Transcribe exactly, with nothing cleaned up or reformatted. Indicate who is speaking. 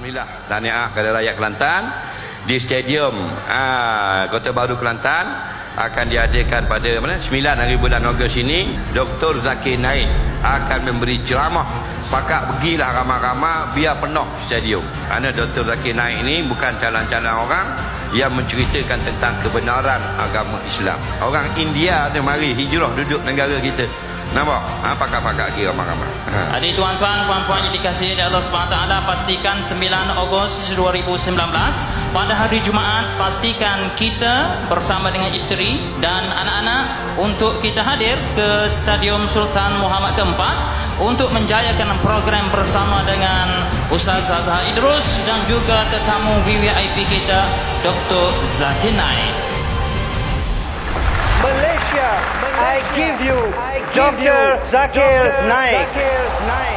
Speaker 1: Alhamdulillah, tahniah kepada rakyat Kelantan. Di Stadium aa, Kota Baru Kelantan akan diadakan pada mana, sembilan hari bulan Ogos ini. Doktor Zakir Naik akan memberi ceramah. Pakak pergilah ramai-ramai biar penuh stadium. Kerana Doktor Zakir Naik ini bukan calon-calon orang yang menceritakan tentang kebenaran agama Islam. Orang India tu mari hijrah duduk negara kita. Nampak? Ha, pakak-pakak lagi ramai-ramai. Ha.
Speaker 2: Adik tuan-tuan, puan-puan yang dikasihi oleh Allah Subhanahu Wa Taala, pastikan sembilan Ogos dua ribu sembilan belas pada hari Jumaat, pastikan kita bersama dengan isteri dan anak-anak untuk kita hadir ke Stadium Sultan Muhammad keempat untuk menjayakan program bersama dengan Ustaz Zazah Idrus dan juga tetamu V V I P kita Doktor Zakir Naik.
Speaker 3: Malaysia, I give you Doctor Zakir Naik.